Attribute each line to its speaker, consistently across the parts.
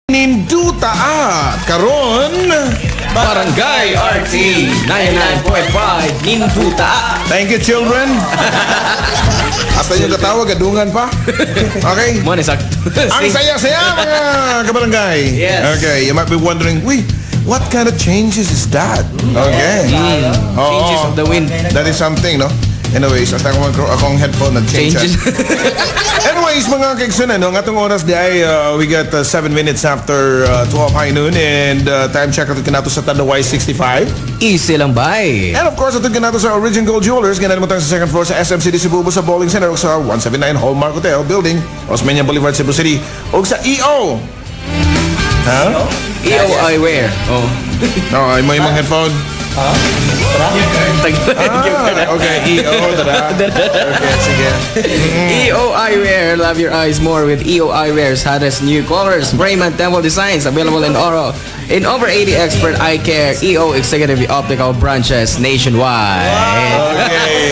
Speaker 1: Ninduta at karon
Speaker 2: Barangay RT 99.5 Ninduta.
Speaker 1: Thank you, children. Hasta yung katawag, gadungan pa. Okay.
Speaker 2: Mo sakto.
Speaker 1: Ang saya-saya mga kabarangay.
Speaker 2: Yes.
Speaker 1: Okay, you might be wondering, what kind of changes is that? Okay.
Speaker 2: Changes of the wind.
Speaker 1: That is something, no? Anyways, at akong headphone nag-change. Anyways, mga kaigsuna, no, nga itong oras di ay we got 7 minutes after 12 high noon and time check ito kinato sa Tandaway 65.
Speaker 2: Easy lang ba eh.
Speaker 1: And of course, ito kinato sa Origin Gold Jewelers. Ganun mo tayo sa second floor sa SMCD Cebu sa Bowling Center o sa 179 Hallmark Hotel Building, Osmeña Boulevard, Cebu City o sa EO. Ha?
Speaker 2: EO Eyewear. Oh.
Speaker 1: No, ay mo yung mga headphone. Okay, EO, dada. Okay, sige.
Speaker 2: EO Eyewear, love your eyes more with EO Eyewear's hottest new colors, frame and temple designs available in Oro. In over 80 expert eye care, EO Executive Optical branches nationwide.
Speaker 1: Okay.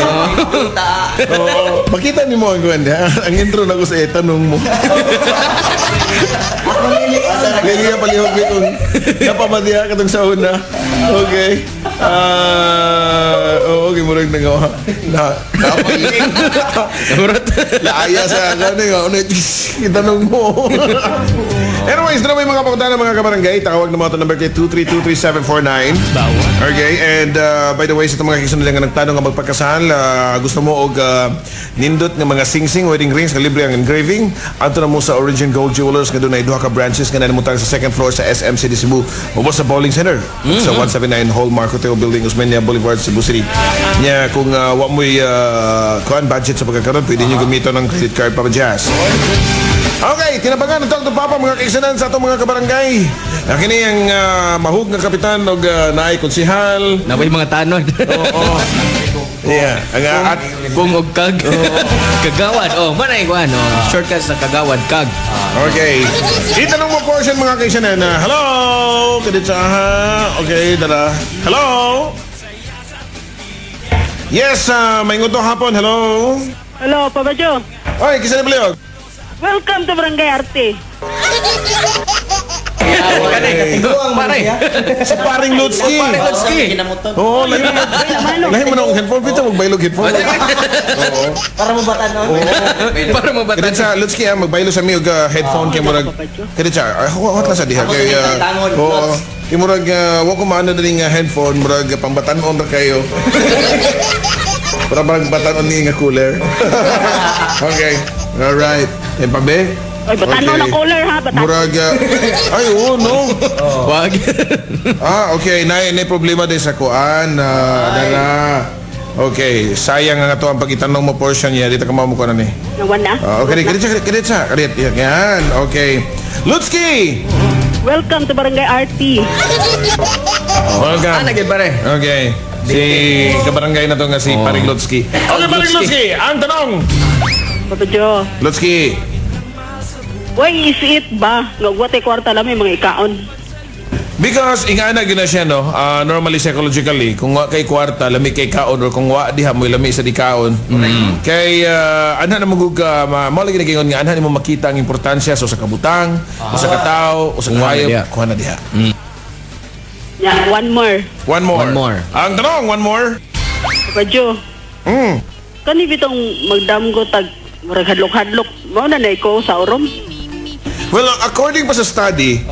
Speaker 1: Makita ni mo ang gwanda. Ang intro na ko sa tanong mo. Lagi ka palihog itong napamadiha ka itong sa una. Okay. Okay, murag nagawa. Napahiling. Laaya sa akin. Itanong mo. Anyways, na may mga pakutana mga kabarangay. Tawag na mga ito number kay 2323749. Okay, and by the way, sa itong mga kisunod nga nagtanong nga magpagkasahan, gusto mo og nindot nga mga sing-sing, wedding rings, libre ang engraving. Ato na mo sa Origin Gold Jewelers nga doon ay duha ka branches nga namutan sa second floor sa SMCD Cebu o sa Bowling Center sa 179 Hallmark Hotel Building, Osmeña Boulevard, Cebu City. Nya kung wa mo'y kuan budget sa pagkakaroon, pwede nyo gamiton ng credit card pa jazz. Okay, tinabagan ng Talk to Papa mga kaisanan sa itong mga kabarangay. Kini ang mahug ng kapitan o naay konsihal.
Speaker 2: Nabay mga tanod.
Speaker 1: Oo. Yeah, at
Speaker 2: Bungog kag. Kagawad. Oh, manay ko ano. Shortcuts sa kagawad kag.
Speaker 1: Okay. Itanong mo portion mga kaisanan na hello, kaditsaha. Okay, dala. Hello. Yes, may nguto hapon. Hello.
Speaker 3: Hello, Papa Joe.
Speaker 1: Oy, kisa na baliog.
Speaker 3: Welcome to Barangay Arte.
Speaker 2: Pare.
Speaker 1: Si Paring Lutski. Oo, lahi mo na ang headphone. Pita magbaylog headphone. Oo.
Speaker 4: Para mo batan, no?
Speaker 2: Para mo batan.
Speaker 1: Kadit sa Lutski, magbaylo sa miyog headphone kay murag. Kadit sa, what na sa diha. Oo. Kay murag, wako maano na rin headphone, murag pambatanon na kayo. Para parang batanon niya nga cooler. Okay. Alright. E pabe?
Speaker 3: Ay, batanon na cooler ha, batanon.
Speaker 1: Murag, ay, oo, no.
Speaker 2: Wag.
Speaker 1: Okay. Na problema din sa kuan. Dala. Okay. Sayang nga to ang pag-itanong mo portion niya. Dito ka mamukuha na ni.
Speaker 3: Nawan na?
Speaker 1: Okay. Kadit sa. Yan. Okay. Lutski!
Speaker 3: Welcome to Barangay Arte.
Speaker 1: Welcome.
Speaker 2: Nagid pare.
Speaker 1: Okay. Si kabarangay na to nga si Paring Lutski. Okay, Paring Lutski. Ang tanong.
Speaker 3: Papa Joe.
Speaker 1: Lutski.
Speaker 3: Why is it ba? Nagwate kwarta lang may mga ikaon.
Speaker 1: Because ingana gina siya no, normally psychologically kung wa kay kwarta lami kay kaon or kung wa diha mo lami sa di kaon. Kay anha na magug mao lagi nagingon nga anha nimo makita ang importansya so sa kabutang, o sa katao, o sa kayo, kuha na diha.
Speaker 3: Yeah, one more.
Speaker 1: One more.
Speaker 2: One more.
Speaker 1: Ang tanong, one more.
Speaker 3: Papa Joe. Kani bitong magdamgo tag murag hadlok-hadlok. Mao na ko sa urom.
Speaker 1: Well, according pa sa study,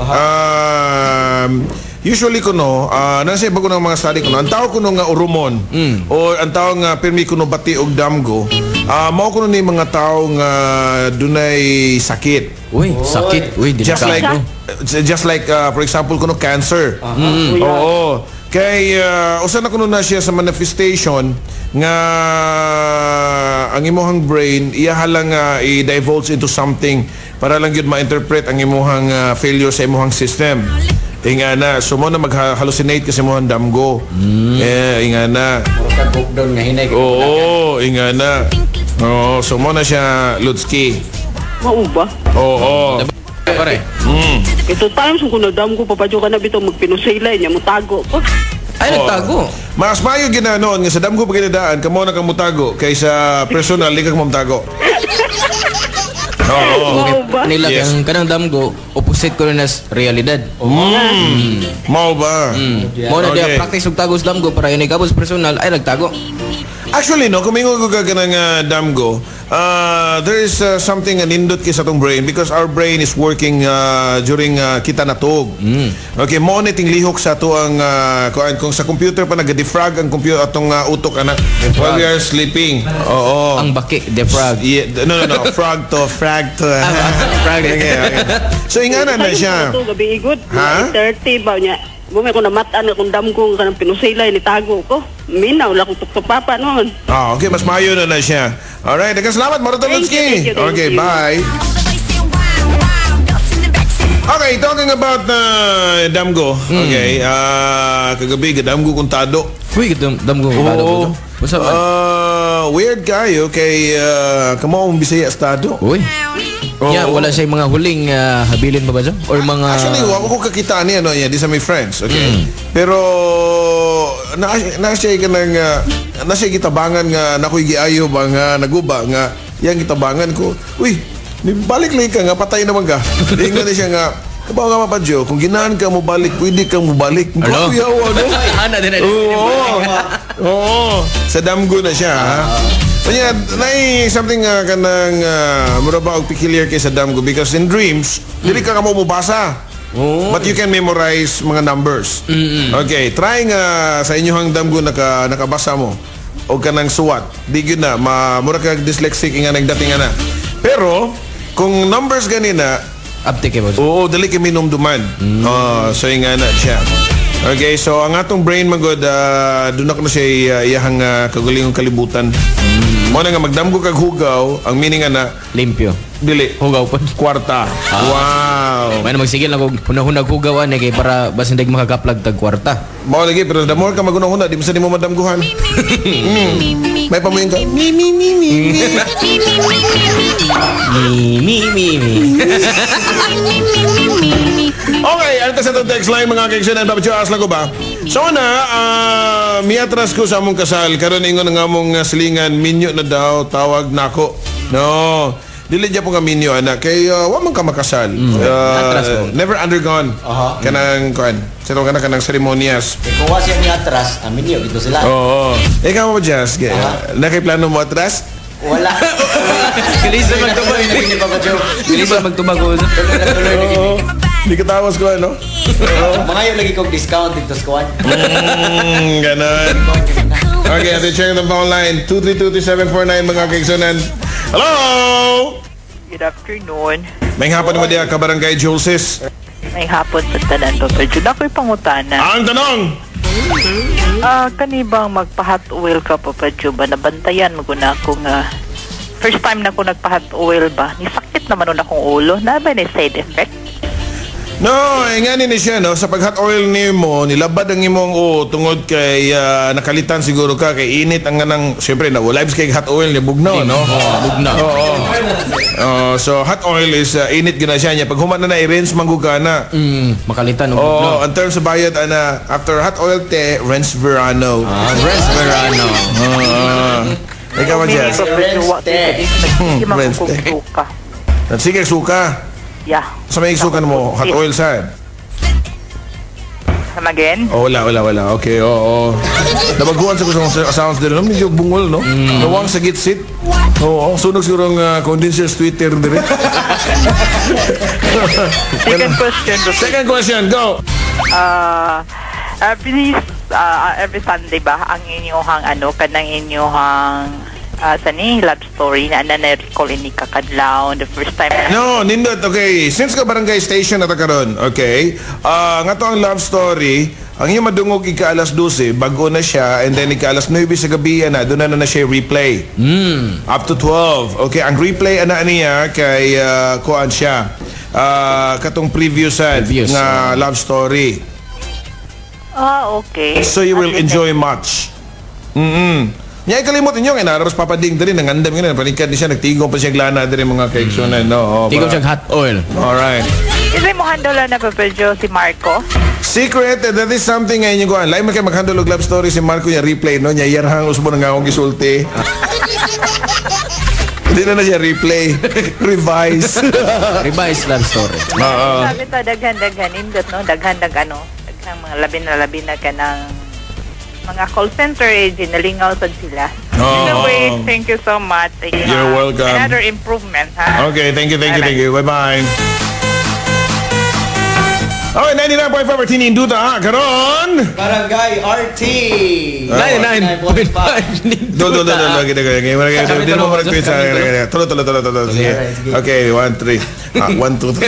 Speaker 1: usually kuno, nasa bago ng mga study kuno, ang tao kuno nga urumon, o ang tao nga pirmi kuno bati og damgo, mao kuno ni mga tao nga dunay sakit.
Speaker 2: Uy, sakit. Uy,
Speaker 1: Just like for example kuno cancer. Oo. Kay usa na kuno na siya sa manifestation nga ang imuhang brain iya halang i-divulge into something para lang yun ma-interpret ang imuhang failure sa imuhang system. Inga na, so mo na mag-hallucinate kasi imuhang damgo. Inga na.
Speaker 2: Down nga hinay.
Speaker 1: Oo, inga na. Oo, so mo na siya Lutski.
Speaker 3: Mao ba?
Speaker 1: Oo.
Speaker 2: Pare.
Speaker 3: Ito times kung nadamgo Papa Joe ka na bitong magpinusaylay niya mo tago.
Speaker 2: Ay, nagtago.
Speaker 1: Mas mayo ginanoon nga sa damgo pagkinadaan kamo na kamutago kaysa personal di ka mamutago.
Speaker 3: Mao ba?
Speaker 2: Nila
Speaker 1: Yes.
Speaker 2: ang kanang damgo, opposite ko rin as realidad.
Speaker 1: Mau ba?
Speaker 2: Mo na
Speaker 1: Okay.
Speaker 2: dia practice og tagos damgo para yun ikabos personal ay nagtago.
Speaker 1: Actually, no, kung mingo ko ka ng damgo, there is something nindot kay sa tong brain because our brain is working during kita natog. Okay, mo na ting lihok sa to ang kung sa computer pa nag-defrag ang computer atong utok anak while we are sleeping. Oo.
Speaker 2: Ang baki, defrag.
Speaker 1: Yeah, no. frag to.
Speaker 2: Frag.
Speaker 1: Okay. So ingana na siya.
Speaker 3: Ito, gabi igot.
Speaker 1: Ha?
Speaker 3: 30 ba niya. Bumay ko namataan akong damgo kanang pinusilay ni tago ko. Minaw la kong papa noon.
Speaker 1: Okay, mas mayo na siya. Alright, salamat, Marotolonsky.
Speaker 3: Thank you.
Speaker 1: Okay, bye. Okay, talking about damgo. Okay, kagabi damgo kung tado.
Speaker 2: Uy, damgo tado ko. What's up?
Speaker 1: Weird kayo kay kamao Bisaya estado.
Speaker 2: Uy. Yeah, wala siya mga huling habilin pa ba dyan? Or mga...
Speaker 1: Actually, wala ko kakita niya, no? Yeah, these are my friends, okay? Pero, na siya kitabangan nga, nakoy giayo ba nga, naguba nga, yang kitabangan ko, uy, balik lang ka nga, patay naman ka. Ingat siya nga, kabaw nga mapadyo, kung ginaan ka mo balik, pwede kang mo balik.
Speaker 2: Ano?
Speaker 1: Hana din na. Oo. Sa damgo na siya, ha? Kanya, something kanang mura ba og peculiar kay sa damgo because in dreams, dili ka mo mubasa. But you can memorize mga numbers. Okay, try nga sa inyohang damgo nakabasa mo o kanang suwat. Di gyud na mura ka dyslexic nga nagdating na. Pero kung numbers ganina,
Speaker 2: Uptake ba?
Speaker 1: oo, dali kami numduman. So nga na siya. Okay, so ang atong brain magod doon ako na siya iyahang kagulingong kalibutan. Mo na nga magdamgo kag hugaw, ang meaning na
Speaker 2: Limpyo.
Speaker 1: dili
Speaker 2: Hugaw pa.
Speaker 1: kwarta. Wow.
Speaker 2: May na magsigil na kung hunahunag hugawan kay para basta hindi makakaplag tag kwarta.
Speaker 1: Mao lagi pero the more ka magunahuna, di mo madamguhan. May pamuyin ka. Mi. Okay, ang sa itong text line mga kaibigan at papachuas lang ko ba? So na, miatras ko sa among kasal. Karon ingon nga among silingan, minyo na daw, tawag nako. No, dili dya po nga minyo, anak. Kay, wa man ka makasal. Never undergone. Kanang, sino ka na kanang seremonyas.
Speaker 4: Kung wala siya ni atras, amin yun, dito sila.
Speaker 1: Oo. Ikaw mo, Jazz. Nakaiplano mo atras?
Speaker 4: Wala.
Speaker 2: Kalisan magtubag.
Speaker 4: Hindi pa ba, Joe?
Speaker 2: Kalisan magtubag ko.
Speaker 4: Tuloy na gini.
Speaker 1: Hindi ka tawas ko, ano?
Speaker 4: Mga yun lagi kong discount dito sa kuwan.
Speaker 1: Ganon. Okay, atin check the phone line. 232-3749, mga kaigsunan. Hello!
Speaker 5: Good afternoon.
Speaker 1: May hapon mo diya, kabarangay Jolsis.
Speaker 5: May hapon sa tanan pa pa Jud. Ako'y pangutana.
Speaker 1: Ang tanong!
Speaker 5: Kanibang magpa-hot oil ka pa pa Jud ba? Nabantayan mo ko na akong first time na ako nagpa-hot oil ba? Nisakit naman nun akong ulo. Na ba na side effect?
Speaker 1: No, nga ni siya, no? Sa pag-hot oil ni mo, nilabad ang imong tungod kay nakalitan siguro ka, kay init ang ganang, siyempre, lives kay hot oil ni bugnaw, no?
Speaker 2: Bugnaw.
Speaker 1: So, hot oil is init gina siya niya. Pag human na i-rinse, manggugana.
Speaker 2: Makalitan ng
Speaker 1: Oo,
Speaker 2: bugnaw.
Speaker 1: ang term sa bayad, after hot oil te, rinse verano.
Speaker 2: Res Verano.
Speaker 1: Ikaw ba, Jazz?
Speaker 5: Hindi man
Speaker 1: Friends,
Speaker 5: ko suka.
Speaker 1: Sige, suka.
Speaker 5: Yeah.
Speaker 1: Sa may sukan mo, hot oil saan?
Speaker 5: Come again?
Speaker 1: Oh, wala. Okay, oo. Nabaguan sa kusang sounds din. Medyo bungol, no? Nawang sa gitsit. Oo, sunog siguro ang condenser Twitter din.
Speaker 5: Second question.
Speaker 1: Second question, go!
Speaker 5: Every Sunday ba ang inyong kanang inyong love story na na-recall ini kakadlaw the first time na
Speaker 1: No, nindot, okay. Since ka barangay station na ta karon, okay? Nga to ang love story, ang iyong madungog ika alas 12, bago na siya, and then ika alas 9 sa gabi, doon na siya replay. Up to 12. Okay, ang replay, niya, kay kuan siya. Katong previous nga love story.
Speaker 5: okay.
Speaker 1: So you will enjoy much. Nya kalimot ninyo kay naros papading diri nang andam ngene panikad ni siya nagtigong pa siya glana diri mga kaigsunan no.
Speaker 2: Tigom siyang hot oil.
Speaker 1: All right.
Speaker 5: Isay mo handle na papeljo si Marco?
Speaker 1: Secret, that is something ngayon yung kuhan. Lain man kayo mag-handle og love story si Marco niya replay no. Nya yarhang usbo nga akong gisulti. Hindi na siya replay. Revise.
Speaker 2: Revised love story.
Speaker 5: Sabi to, daghan-daghan, indot, no? Daghan-dag, daghang mga labi na ka ng mga call center agent, nalingaw sad sila. Anyway, thank you so much.
Speaker 1: You're welcome.
Speaker 5: Another improvement, ha?
Speaker 1: Okay, thank you. Bye-bye. Okay, 99.5 Martini Induta, karon.
Speaker 4: Barangay RT.
Speaker 2: 99.5.
Speaker 1: Tulo. Hindi mo mag-tweet sa akin. Tulo. Okay, 1, 3. 1, 2,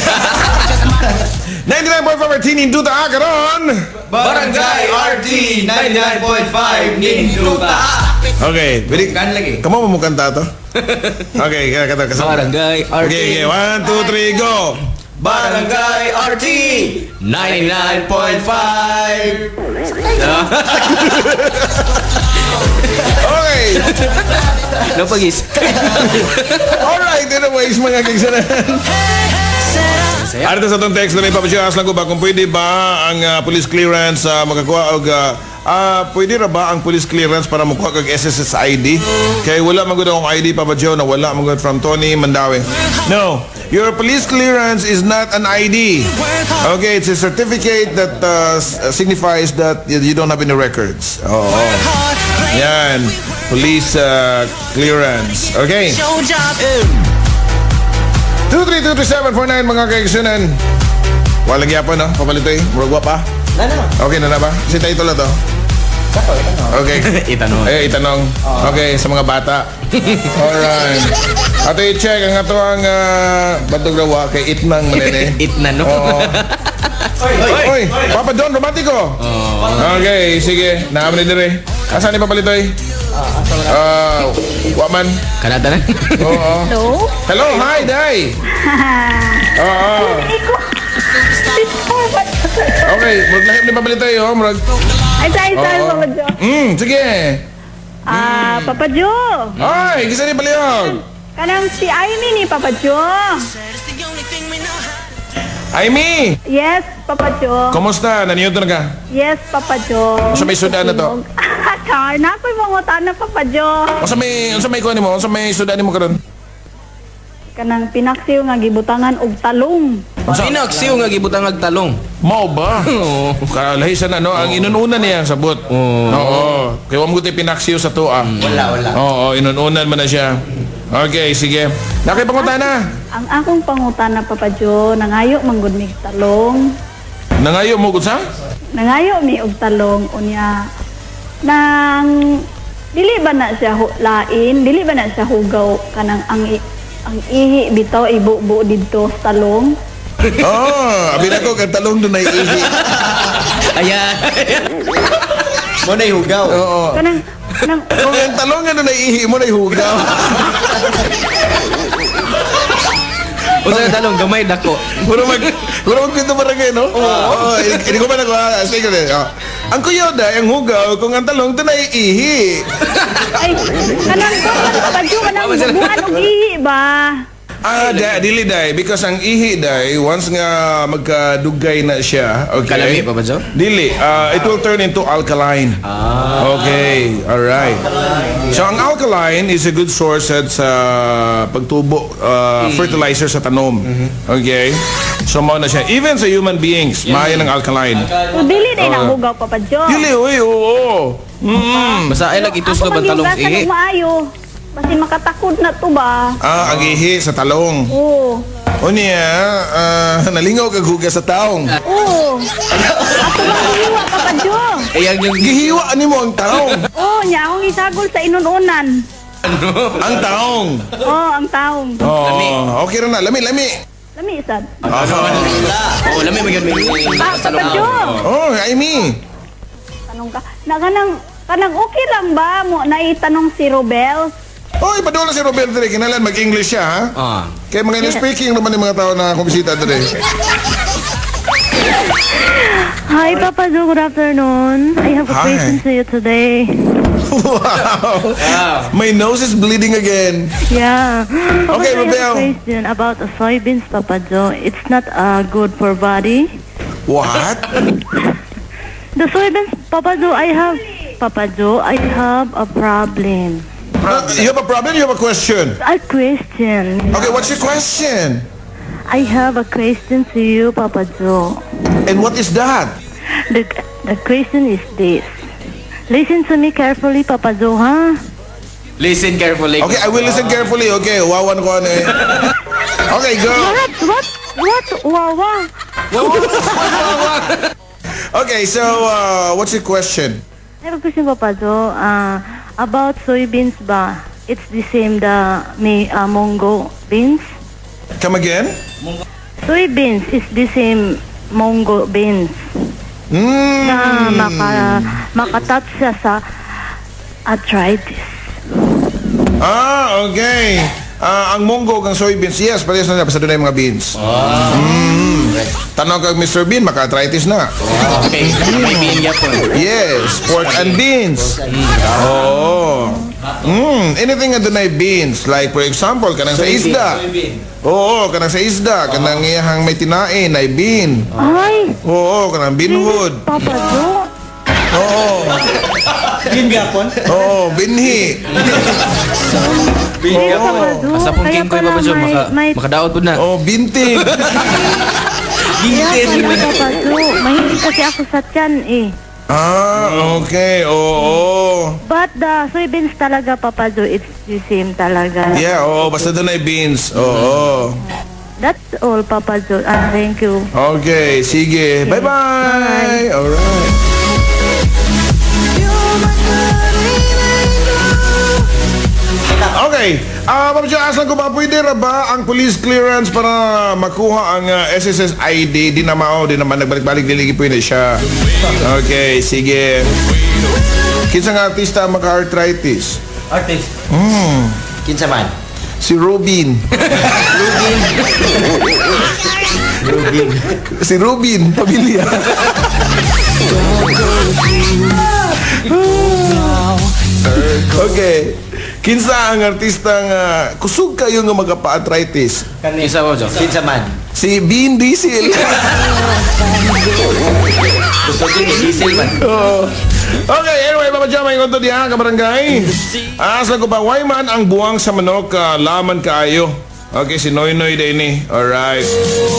Speaker 1: 3. 99.5 Martini Induta, karon.
Speaker 4: Barangay RT 99.5 Ninduta.
Speaker 1: Okay,
Speaker 4: Kan lagi.
Speaker 1: kamu mau kanta to? Okay, kata kasama.
Speaker 2: Barangay RT.
Speaker 1: Okay, 1, 2, 3, go.
Speaker 4: Barangay RT 99.5.
Speaker 1: Okay.
Speaker 2: Napagis.
Speaker 1: Alright, anyways, mga kigsanan. Arito sa itong text na may papasyakas lang ko ba kung pwede ba ang police clearance makakuha o pwede ra ba ang police clearance para makuha kag SSS ID? Kaya wala magod akong ID, Papa Joe, na wala magod from Tony Mandawi. No, your police clearance is not an ID. Okay, it's a certificate that signifies that you don't have any records. Yan, police clearance. Okay. 2323749 mga kaigsunan. Walang yapon, no? Papalitoy. Muragwa pa. Okay na ba? Si tayo na to. Okay. Itanong. Okay, sa mga bata. Alright. Ato i-check ang ato ang batog rawa kay Itnang manene.
Speaker 2: Itnan, no?
Speaker 1: Oy, Papa John, romantiko. Okay, sige. Naaman ni dire. Asan ni Papalitoy? Waman.
Speaker 2: Kanata na.
Speaker 1: Oo. Hello, hi, Day. Okay, maglahip ni Papalitoy, murag.
Speaker 3: Ay, tayo, Papa Jo.
Speaker 1: Sige.
Speaker 3: Papa Jo.
Speaker 1: Ay, kisa ni Palihog.
Speaker 3: Kanang si Amy ni Papa Jo.
Speaker 1: Amy!
Speaker 3: Yes, Papa Jo.
Speaker 1: Kumusta? Naniyot na ka?
Speaker 3: Yes, Papa Jo.
Speaker 1: Sa may sudan na to?
Speaker 3: Char, nako'y mangutan na, Papa Jo.
Speaker 1: O sa may kuha ni mo? O sa may sudan ni mo karon?
Speaker 3: Kanang pinaksiw nga gibutangan og talong.
Speaker 2: Pinaksiw nga gibutang agtalong.
Speaker 1: Mao ba? Kalahisan na, no? Ang inununan niya ang sabot. Oo. Kaya wam guti pinaksiw sa tuwa.
Speaker 4: Wala.
Speaker 1: Oo, inununan man na siya. Okay, sige. Nakipangutan na.
Speaker 3: Ang akong pangutan na, Papa Jo, nangayo manggod mi talong.
Speaker 1: Nangayo mo gud sa?
Speaker 3: Nangayo mi og talong unya nang dili ba na siya lain, dili ba na siya hugaw kanang ang ihi bitaw ibubo didto sa talong.
Speaker 1: Abi na ko kang talong doon ay ihi.
Speaker 2: Ayan.
Speaker 4: Mo na hugaw.
Speaker 1: Oo.
Speaker 3: Kanang
Speaker 1: Kung ang talong nga doon ay ihi mo na hugaw.
Speaker 2: O sa talong, gamay dako.
Speaker 1: Puro magkwento barangay, no? Oo. Hindi ko ba nagawa? Sige rin. Ang kuyoda, ang hugaw, kung ang talong doon ay ihi.
Speaker 3: ay kanang Papa Jo kanang bubuan og ihi ba?
Speaker 1: Dili day, because ang ihi day, once nga magkadugay na siya, okay?
Speaker 2: Kalami, Papa Jo?
Speaker 1: Dili, it will turn into alkaline. Okay, alright. So ang alkaline is a good source sa pagtubo, fertilizer sa tanom. Okay? So mao na siya. Even sa human beings, maya ng alkaline.
Speaker 3: So dili day na hugaw, Papa Jo.
Speaker 1: Dili, oo.
Speaker 2: Basta ay lagi tuslo bang talong ihi.
Speaker 3: Ako maayo. Basi makatakod na to ba?
Speaker 1: Ang ihi sa talong.
Speaker 3: Oo.
Speaker 1: O niya, nalingaw kag huga sa taong.
Speaker 3: Oo. Ako lang gihiwa, Papa Jo.
Speaker 2: Ayan yung
Speaker 1: Gihiwa ni mo ang taong.
Speaker 3: Oo, niya akong isagol sa inununan.
Speaker 1: Ang taong.
Speaker 3: Oo, ang taong.
Speaker 1: Okay ra na. Lami.
Speaker 3: Lami sad.
Speaker 2: oh, lami magyud may
Speaker 3: Papa Jo.
Speaker 1: Amy.
Speaker 3: Tanong ka. Na kanang okay lang ba mo naitanong si Robel?
Speaker 1: Oy, padula si Roberto dire. Kinalan mag-English siya, ha? Kaya mga English speaking naman yung mga tao na kumisita dire.
Speaker 6: Hi, Papa Jo. Good afternoon. I have a
Speaker 1: Hi.
Speaker 6: question to you today.
Speaker 1: Wow. My nose is bleeding again.
Speaker 6: Yeah. Papa
Speaker 1: Okay,
Speaker 6: Jo, I have
Speaker 1: Robel.
Speaker 6: a question about the soybeans, Papa Jo. It's not good for body.
Speaker 1: What?
Speaker 6: The soybeans, Papa Jo, I have a problem.
Speaker 1: You have a problem? You have a question?
Speaker 6: A question.
Speaker 1: Okay, what's your question?
Speaker 6: I have a question to you, Papa Joe.
Speaker 1: And what is that?
Speaker 6: The question is this. Listen to me carefully, Papa Joe, huh?
Speaker 2: Listen carefully.
Speaker 1: Okay, I will listen carefully. Okay, wawan ko ano eh. Okay, go.
Speaker 6: What? Wawa.
Speaker 1: Okay, so what's your question?
Speaker 6: I have a question, Papa Joe. About soybeans ba? It's the same Mongo beans?
Speaker 1: Come again?
Speaker 6: Soybeans is the same Mongo beans. Na makatouch siya sa arthritis.
Speaker 1: Okay. Ang munggo ang soybeans, yes, parehas na basta doon na yung mga beans. Tanong kag Mr. Bean, maka-arthritis na.
Speaker 2: Okay. May bean niya po.
Speaker 1: Yes, pork and beans. Anything na doon ay beans. Like for example, kanang sa isda. Oo, kanang sa isda. Kanang iyahang may tinain ay bean.
Speaker 6: Ay!
Speaker 1: Oo, kanang beanwood.
Speaker 6: Papa Joe?
Speaker 4: Bean gapon?
Speaker 1: Oo, binhi.
Speaker 6: Papa Joe?
Speaker 2: Asa pong
Speaker 6: Kaya
Speaker 2: king ko
Speaker 6: pala
Speaker 2: Papa Joe,
Speaker 6: may
Speaker 2: makadaot po na.
Speaker 1: Oh, bintig.
Speaker 6: kaya pala, Papa Joe. Mahilig kasi ako sa tiyan eh.
Speaker 1: Okay. Oo.
Speaker 6: But the soybeans talaga, Papa Joe, it's the same talaga.
Speaker 1: Yeah, basta doon ay beans. Oo.
Speaker 6: That's all, Papa Joe. Thank you.
Speaker 1: Okay, sige. Bye-bye. Alright. Okay. Papa Joe, asan ko ba pwede ra ba ang police clearance para makuha ang SSS ID? Di naman nagbalik-balik diligi pwede siya. Okay, sige. Kinsa nga artista maka-arthritis?
Speaker 4: Artist. Kinsa man?
Speaker 1: Si Robin. Si Robin, pamilya. Okay. Kinsa ang artistang kusog kayo nga magapa-arthritis?
Speaker 2: Isa po, Joe.
Speaker 4: Kinsa man?
Speaker 1: Si Vin Diesel.
Speaker 4: Gusto din ni Diesel man.
Speaker 1: Okay, anyway, Papa Joe, may konto diha ka barangay. Asa ko pa, why man ang buwang sa manok laman kaayo? Okay, si Noy din ni. Alright.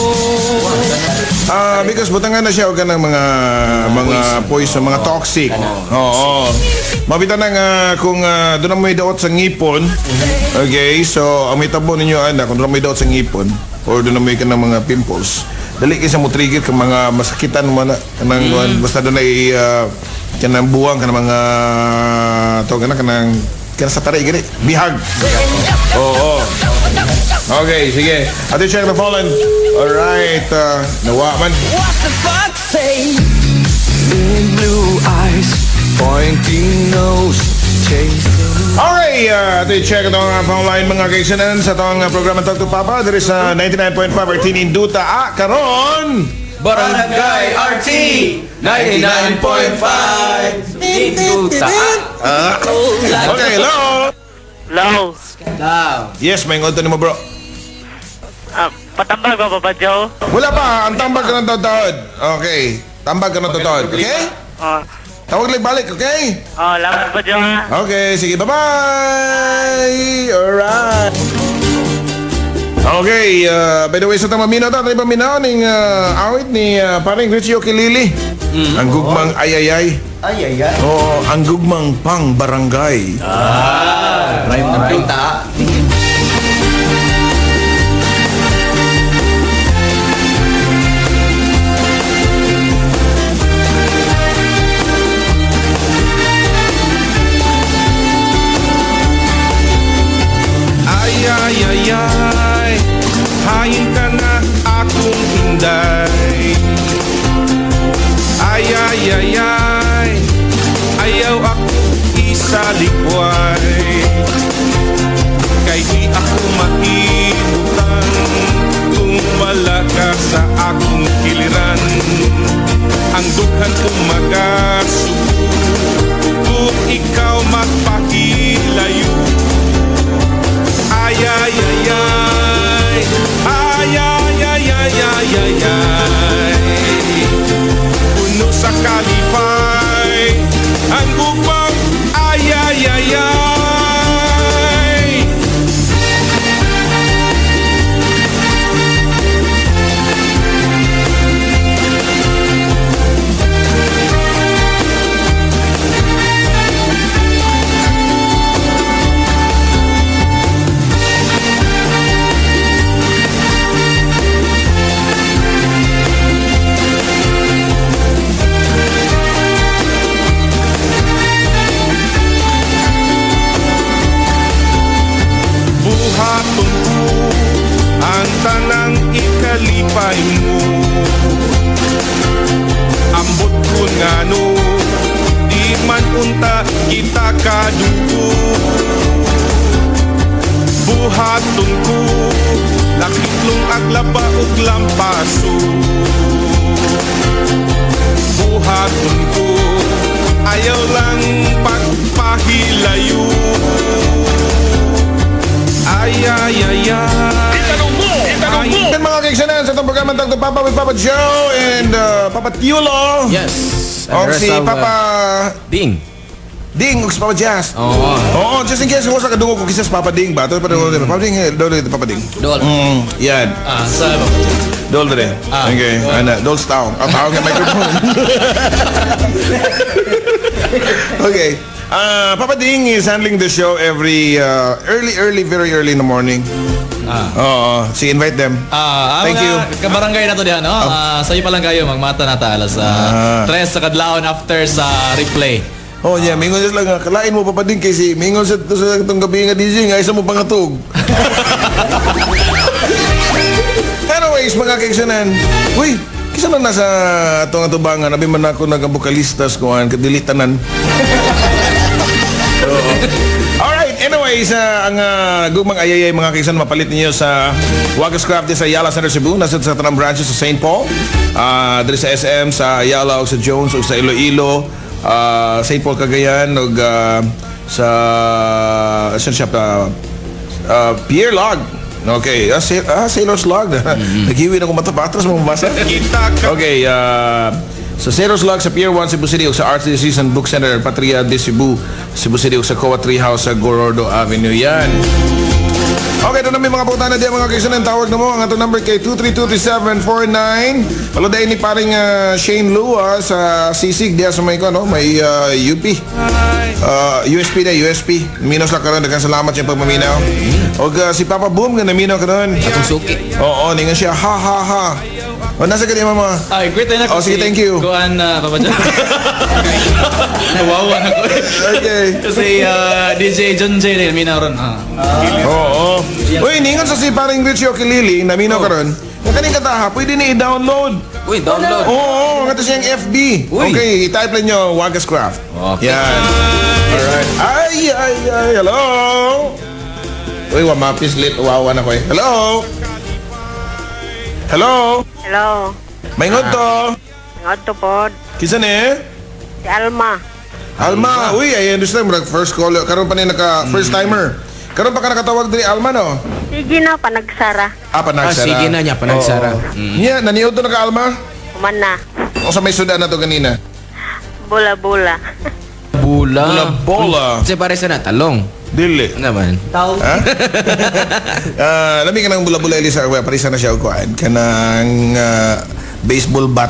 Speaker 1: Because butangan na siya o ganang mga poison, mga toxic. Oo. Mabita na nga kung doon na may daot sa ngipon. Okay, so ang may tabo ninyo kung doon na may daot sa ngipon or doon na may ka ng mga pimples, dali kayo sa mo trigger ka mga masakitan mo na kanang basta doon ay kanang buwang kanang mga kanang sa taray gani bihag. Oo. Okay, sige. Ato check the phone. Alright, nawa man.
Speaker 7: What the fuck say? Big blue eyes, pointing nose, chasing.
Speaker 1: Okay, ato check itong phone line mga kaisanan sa itong programa Talk to Papa. There is 99.5 RT Induta. Karon
Speaker 2: Barangay RT 99.5 Induta.
Speaker 1: Okay, hello.
Speaker 8: Hello.
Speaker 1: Yes, may ngonto ni mo bro.
Speaker 8: Patambag ba, Papa Joe?
Speaker 1: Wala pa, ang tambag ka ng taod. Okay, tambag ka ng taod. Okay? Tawag lang balik, okay?
Speaker 8: Laman pa Joe ha?
Speaker 1: Okay, sige, bye-bye! Alright. Okay, by the way, sa tamaminaw tayo paminaw ng awit ni paring Richie Okilili. Ang gugmang ayayay.
Speaker 4: Ayayay.
Speaker 1: Oo, ang gugmang pang barangay.
Speaker 2: Right.
Speaker 9: Ay, hayin ka na akong hinday. Ay, ayaw ako isalikway.
Speaker 1: Papa with Papa Joe and Papa Tiolo.
Speaker 2: Yes.
Speaker 1: O si Papa
Speaker 2: Ding.
Speaker 1: Ding, ug si Papa Jazz.
Speaker 2: Oo.
Speaker 1: Just in case kung sa kadungog ko kisas Papa Ding ba? Papa Ding, Papa Ding.
Speaker 2: Dol.
Speaker 1: Yan.
Speaker 10: Sa
Speaker 1: Dol dire. Okay. Ana, Dol's Town. Tawag ng microphone. Okay. Papa Ding is handling the show every very early in the morning. Oo. So invite them. Thank you.
Speaker 10: Kabarangay na to diyan, no? Sa iyo pa lang kayo magmata na ta alas 3 sa kadlawon after sa replay.
Speaker 1: Oh, yeah, mingon lang kalain mo Papa Ding kasi mingon sa itong gabi nga DJ nga isa mo pangatog. Anyways, mga kaigsunan. Uy, kisa na nasa atong atubangan, abi man ako nagabukalistas kuan kadilitanan. Alright, anyways, ang gumang ayayay mga kaigsunan mapalit niyo sa Wagas Craft sa Ayala Center Cebu, nasa sa tanang branches sa St. Paul, diri sa SM, sa Ayala, o sa Jones, o sa Iloilo, St. Paul Cagayan, o sa shop, Pierre Log. Okay, Sailor's Log. Naghiwin ako matapatras mo mabasa. Okay, sa Sailor's Log sa Pier 1 Cebu City, o sa Arts Season Book Center Patria de Cebu City, o sa Coa Treehouse sa Gorordo Avenue. Yan. Okay, doon na may mga putana diyan mga kaisunan. Tawag na mo ang atong number kay 2323749. Paluday ni paring Shane Lua sa Sisig diya sa may may UP. USP na USP. Minos lang karon, daghang salamat sa pagmaminaw. Og si Papa Boom nga naminaw karon.
Speaker 2: Atong suki.
Speaker 1: Oo, ningan siya ha ha ha. O nasa kanya mama.
Speaker 10: Ay, great na
Speaker 1: ko. Sige, thank you.
Speaker 10: Kuan Papa John. Nawawa na ko.
Speaker 1: Okay.
Speaker 10: Kasi DJ John J rin minaw ron.
Speaker 1: Oo. Uy, ningan sa si paring Richie Okilili, naminaw karon. Ang kaning kataha, pwede na i-download.
Speaker 2: Uy, download.
Speaker 1: Oo, nga to siyang FB. Okay, i-type lang nyo Wagas Craft.
Speaker 2: Okay.
Speaker 1: Yan. Alright. Ay, hello. Uy, wamapis lit. Uwawa na ko eh. Hello. Hello.
Speaker 11: Hello.
Speaker 1: Maingod to.
Speaker 11: Maingod to pod.
Speaker 1: Kisa ni?
Speaker 11: Si Alma.
Speaker 1: Alma. Uy, I understand. First call. Karoon pa niya first timer. Karoon pa ka nakatawag din Alma, no?
Speaker 11: Sige na, panagsara.
Speaker 1: Panagsara.
Speaker 2: Sige na niya, panagsara.
Speaker 1: Niya, naniod to na ka Alma?
Speaker 11: Kuman na.
Speaker 1: O sa may sudan na to kanina?
Speaker 11: Bula-bula.
Speaker 1: Bula-bula.
Speaker 2: Kasi pare sa na, talong.
Speaker 1: Dili.
Speaker 2: Naman.
Speaker 1: Ha? Lami ka ng bula-bula Elisa. Parisa na siya o kuhaan. Kanang baseball bat.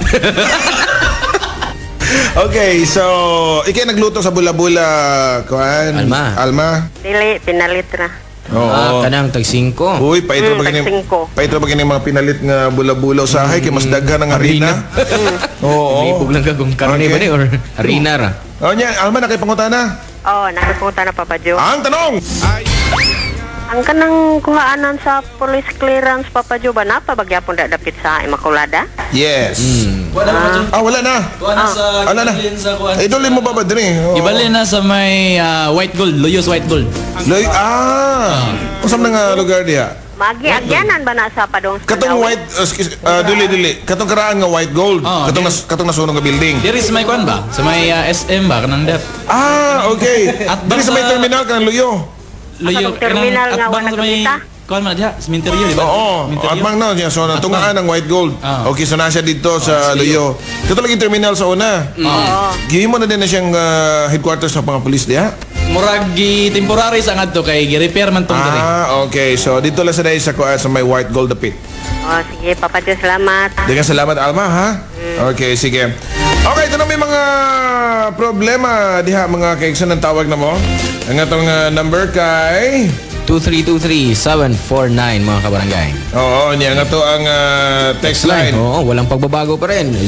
Speaker 1: Okay, so ikay nagluto sa bula-bula kuhaan. Alma.
Speaker 11: Dili, pinalit na.
Speaker 1: Oo.
Speaker 2: Kanang tag 5.
Speaker 1: Uy, paitro ba gini mga pinalit nga bula-bula usahay kay mas daghan ang harina. Oo.
Speaker 2: Ibog lang ka kung karne ba ni or harina ra.
Speaker 1: Oh, nya, Alma nakipangutana.
Speaker 11: Oo, nakapunta na Papa Joe.
Speaker 1: Ang tanong!
Speaker 11: Ang kanang kuhaanan sa police clearance Papa Joe ba na pabagyapon dapit sa Immaculada?
Speaker 1: Yes.
Speaker 10: Wala na.
Speaker 1: Wala na.
Speaker 10: Wala sa Ibalin sa kuan.
Speaker 1: Idolin mo ba diri?
Speaker 10: Ibalin na sa may white gold, Loyos white gold.
Speaker 1: Usam na nga lugar diha.
Speaker 11: Magi-agyanan ba na sa padong
Speaker 1: katong white dili katong karaan nga white gold katong nasunog nga building
Speaker 10: diri sa may kuan ba sa may SM ba kanang dep
Speaker 1: okay diri sa may terminal kanang Luyo
Speaker 11: terminal nga wala gamita
Speaker 10: kuan man diha cemetery di ba
Speaker 1: at bang na diya so tungaan ang white gold okay so na siya dito sa Luyo dito lagi terminal sa una gihimo na din na siyang headquarters sa mga pulis diha.
Speaker 10: Murag temporary sa ngadto kay gi-repair man tong diri.
Speaker 1: Okay. So dito lang sa sa may white gold dapit.
Speaker 11: Oh, sige, Papa Joe, salamat.
Speaker 1: Daghang salamat Alma, ha? Okay, sige. Okay, ito na may mga problema diha mga kaigsunan tawag na mo. Ang atong number kay
Speaker 2: 2323-749 mga kabarangay.
Speaker 1: Oo, niya nga to ang text line.
Speaker 2: Oo, walang pagbabago pa rin.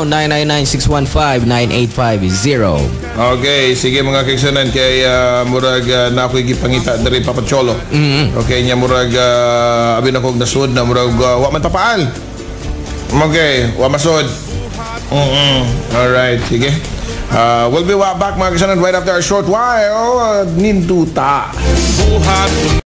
Speaker 2: 0999-615-9850.
Speaker 1: Okay, sige mga kaigsunan kay murag na ako'y gipangita dari Papa Cholo. Okay, niya murag abi na kong nasud na murag wa man papaal. Okay, wa masud. Alright, sige. We'll be back mga kaigsunan right after a short while. Ninduta.